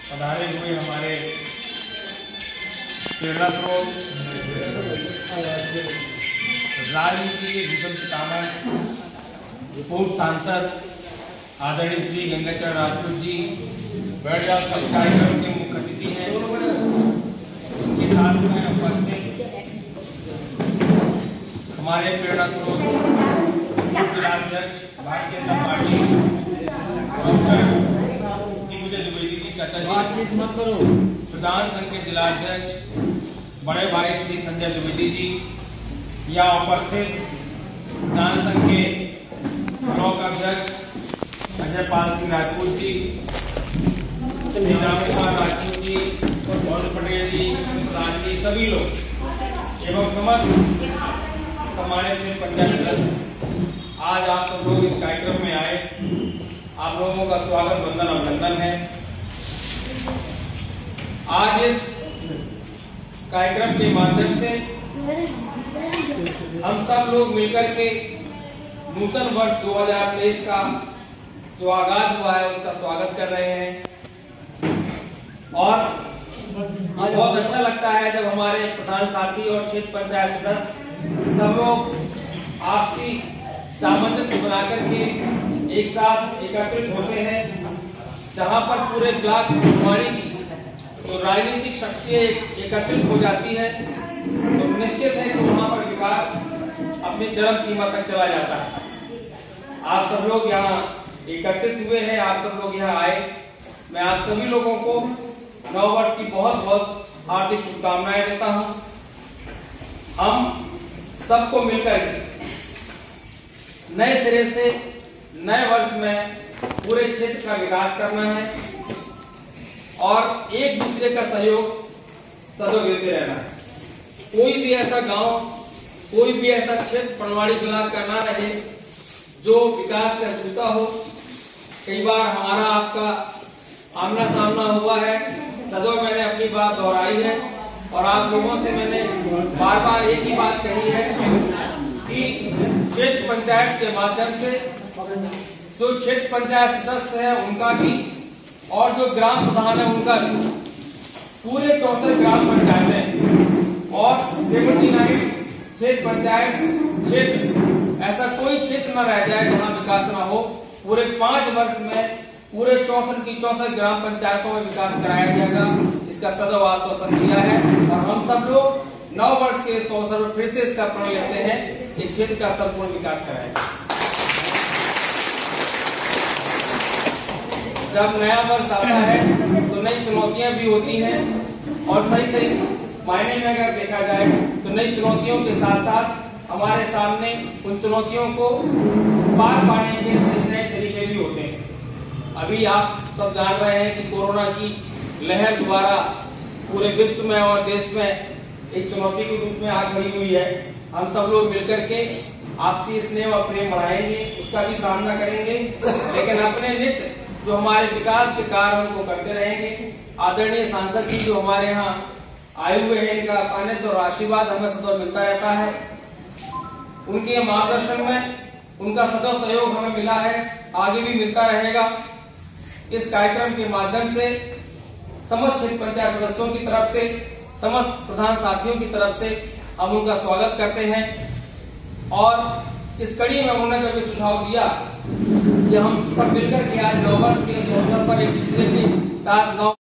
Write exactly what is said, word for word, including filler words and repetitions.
पधारे हुए हमारे प्रेरणा स्रोत राजनीति के भीषण पितामह पूर्व सांसद आदरणीय श्री गंगाचरण राजपूत जी बैठजाल कल कार्यक्रम के मुख्य अतिथि हैं। उनके साथ में उपस्थित हमारे प्रेरणा स्रोत जिलाध्यक्ष भारतीय जनता पार्टी डॉक्टर दिग्विजय द्विवेदी जी चाचा जी, बातचीत मत करो। प्रधान संघ के जिलाध्यक्ष बड़े भाई श्री संजय द्विवेदी जी, यहाँ उपस्थित प्रधान संघ के ब्लॉक अध्यक्ष अजय पाल सिंह राजपूत जी, राम कुमार राजपूत जी, गौरव पटेल जी, राज जी, सभी लोग एवं समस्त सम्मानित पंचायत सदस्य, आज आप सब लोग इस कार्यक्रम में आए। आप लोगों का स्वागत वंदन अभिनंदन है। आज इस कार्यक्रम के माध्यम से हम सब लोग मिलकर के नूतन वर्ष दो हज़ार तेईस का जो आगाज हुआ है उसका स्वागत कर रहे हैं। और बहुत अच्छा लगता है जब हमारे प्रधान साथी और क्षेत्र पंचायत सदस्य सब लोग आपसी सामंजस्य बनाकर के एक साथ एकत्रित होते हैं। जहां पर पूरे ब्लॉक फुलवाड़ी की तो राजनीतिक शक्तियां एकत्रित हो जाती है तो निश्चित है कि वहां पर विकास अपनी चरम सीमा तक चला जाता है। आप सब लोग यहाँ एकत्रित हुए हैं, आप सब लोग यहाँ आए। मैं आप सभी लोगों को नव वर्ष की बहुत बहुत हार्दिक शुभकामनाएं देता हूं। हम सबको मिलकर नए सिरे से नए वर्ष में पूरे क्षेत्र का विकास करना है और एक दूसरे का सहयोग सदैव देते रहना है। कोई भी ऐसा गांव, कोई भी ऐसा क्षेत्र फुलवाड़ी ब्लॉक का ना रहे जो विकास से अछूता हो। कई बार हमारा आपका आमना सामना हुआ है, सदैव मैंने अपनी बात दोहराई है और आप लोगों से मैंने बार बार एक ही बात कही है कि क्षेत्र पंचायत के माध्यम से जो क्षेत्र पंचायत सदस्य है उनका भी और जो ग्राम प्रधान है उनका भी पूरे चौसठ ग्राम पंचायतें और सेवेंटी नाइन क्षेत्र पंचायत क्षेत्र, ऐसा कोई क्षेत्र न रह जाए जहां विकास न हो। पूरे पांच वर्ष में पूरे चौसठ की चौसठ ग्राम पंचायतों में विकास कराया जाएगा, इसका सदैव आश्वासन दिया है। और हम सब लोग नौ वर्ष के इस अवसर पर फिर से इसका प्रण लेते हैं कि क्षेत्र का संपूर्ण विकास कराएगा। जब नया वर्ष आता है तो नई चुनौतियां भी होती हैं और सही सही मायने में अगर देखा जाए तो नई चुनौतियों के साथ साथ हमारे सामने उन चुनौतियों को पार पाने के नए तरीके भी होते हैं। अभी आप सब जान रहे हैं कि कोरोना की लहर द्वारा पूरे विश्व में और देश में एक चुनौती के रूप में आग भरी हुई है। हम सब लोग मिलकर के आपसी स्नेह और प्रेम बढ़ाएंगे, उसका भी सामना करेंगे, लेकिन अपने नित्य जो हमारे विकास के कार्य उनको करते रहेंगे। आदरणीय सांसद जी जो हमारे यहाँ आए हुए हैं, इनका सानिध्य और आशीर्वाद हमें सदैव मिलता रहता है। उनके मार्गदर्शन में उनका सदैव सहयोग हमें मिला है, आगे भी मिलता रहेगा। इस कार्यक्रम के माध्यम से समस्त क्षेत्र पंचायत सदस्यों की तरफ से, समस्त प्रधान साथियों की तरफ से हम उनका स्वागत करते हैं। और इस कड़ी में उन्होंने जब सुझाव दिया कि हम सब मिलकर के आज नौ वर्ष के अवसर पर एक दूसरे के साथ नौ